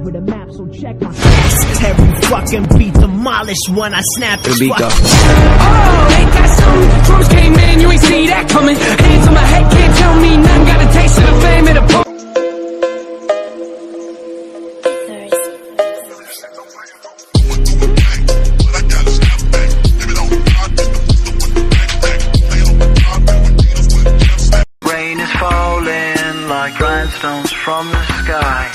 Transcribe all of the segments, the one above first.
with a map, so check my facts. Every fucking beat demolished when I snap this fuck. Oh, ain't that something? Drums came in, you ain't see that coming. Hands on my head, can't tell me nothing. Got a taste of the fame and the pump. Rain is falling like rhinestones from the sky.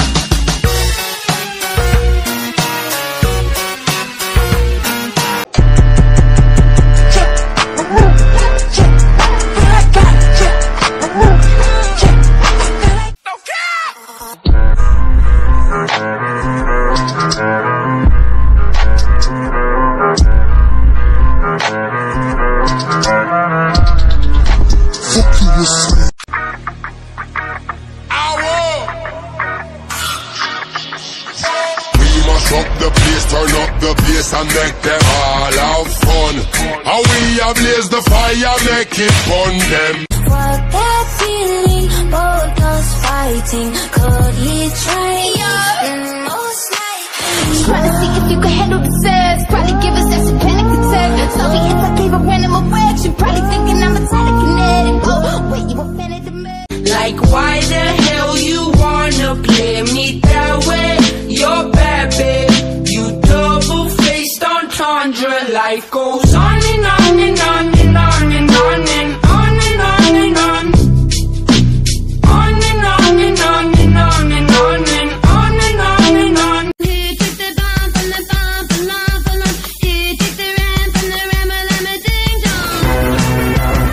Up the place, turn up the bass and make them all have fun. How we ablaze the fire, make it fun them. What that feeling, both us fighting. Could he train most likely? Trying to see if you can handle the sass. Probably give us that panic attack. So if I gave a random erection, probably thinking I'm a telekinetic. Oh, wait, you offended the man? Like, why the hell you wanna play me that way? You're bad, babe. You double-faced entendre. Life goes on and on and on and on and on and on and on and on. On and on and on and on and on and on and on and on. Here, take the bomb from the bomb, the lump, the lump. Here, take the ram from the ram, ram, ding dong.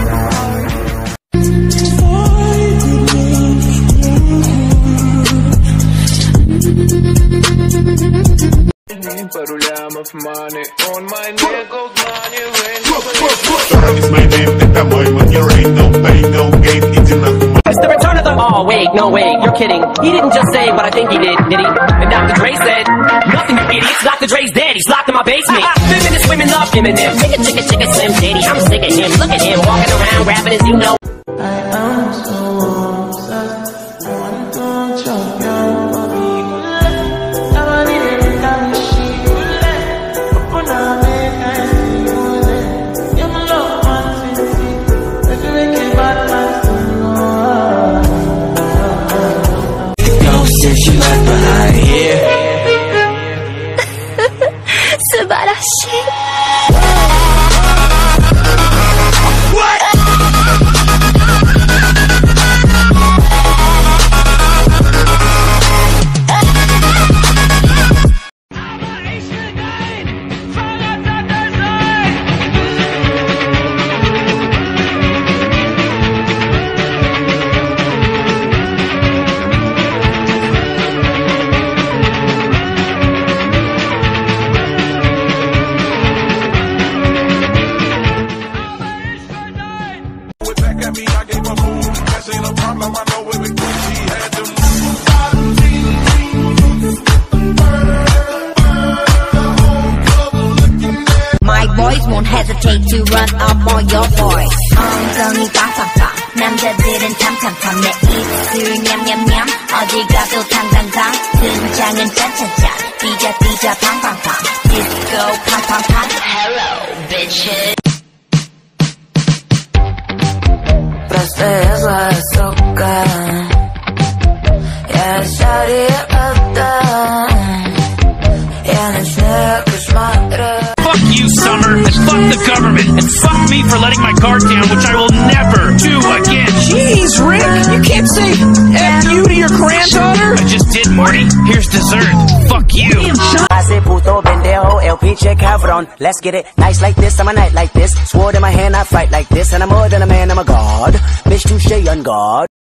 Of money on my neck, gold money It's my name, that boy, when you ain't no pain, no gain, it's enough. It's the return of the. Oh, wait, no, wait, you're kidding. He didn't just say what I think he did he? And Dr. Dre said, nothing, you idiots. Dr. Dre's dead, he's locked in my basement. Feminist women love him and them. Chicka, chicka, chicka, Slim Shady. I'm sick of him. Look at him walking around rapping as you know. I am so obsessed. I want to choke your body. Somebody didn't got me shit. Open up, make I see you there. You're my love, man, see. If you make it bad, man, no shit you left behind here. Subarashi. Won't hesitate to run up on your boy. 엉덩이 빵빵빵 남자들은 탐탐탐 내 입술 냠냠냠 어디 가도 당당당 등장은 짠짠짠 삐자 팡팡팡 디스코 팡팡팡 Hello bitches. Простая злая сука. Я шарю отдам. Я ночные кошмары. Fuck you, Summer, and fuck the government, and fuck me for letting my guard down, which I will never do again. Jeez, Rick, you can't say F you to your granddaughter? I just did, Morty. Here's dessert. Fuck you. Hace puto pendejo, el pinche cabrón. Let's get it nice like this, I'm a knight like this. Sword in my hand, I fight like this, and I'm more than a man, I'm a god. Bitch, touche on guard.